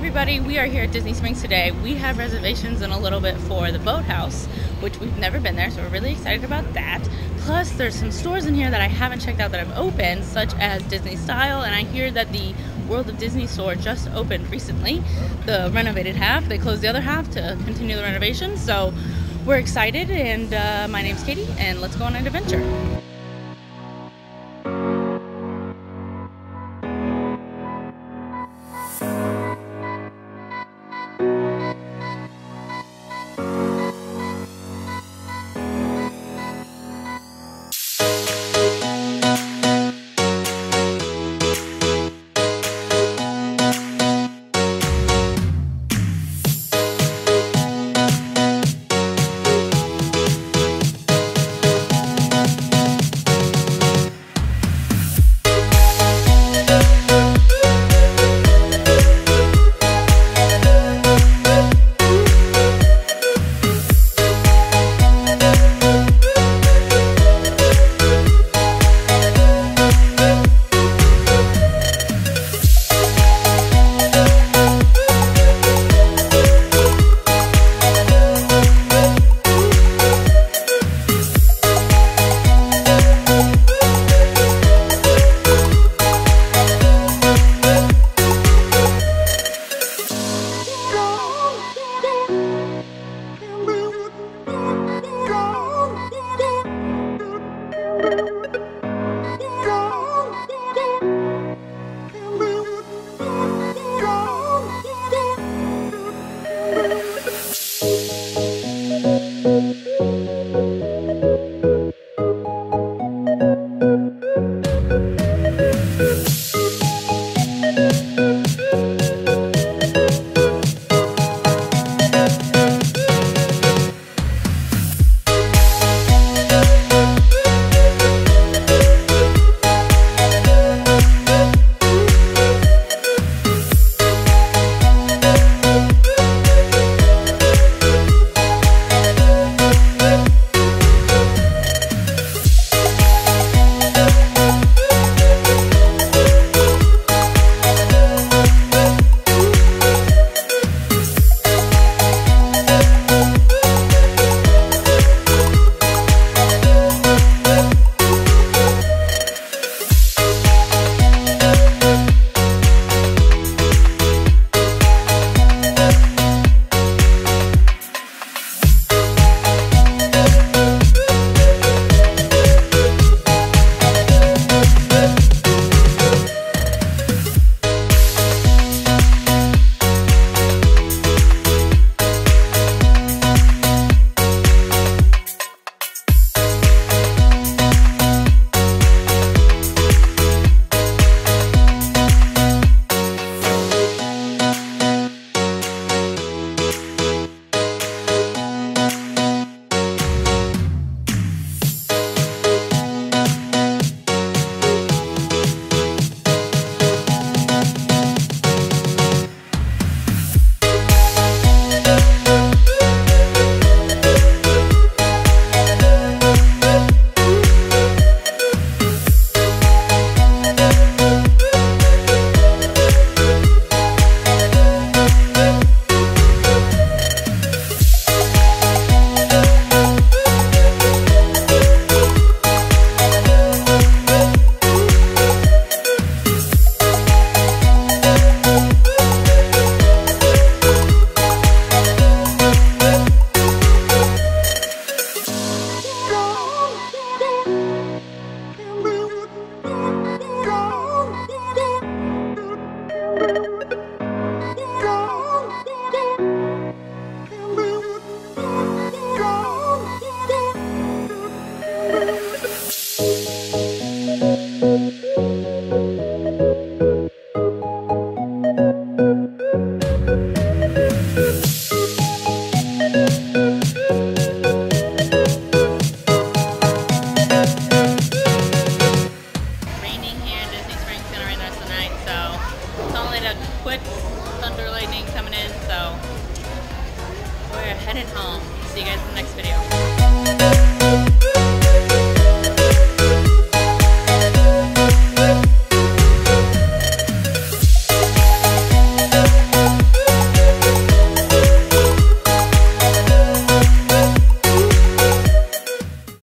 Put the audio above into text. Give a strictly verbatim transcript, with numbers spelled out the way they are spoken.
everybody, we are here at Disney Springs today. We have reservations in a little bit for the Boathouse, which we've never been there, so we're really excited about that. Plus, there's some stores in here that I haven't checked out that have opened, such as Disney Style, and I hear that the World of Disney store just opened recently, the renovated half. They closed the other half to continue the renovation, so we're excited, and uh, my name's Katie, and let's go on an adventure. headed home. See you guys in the next video.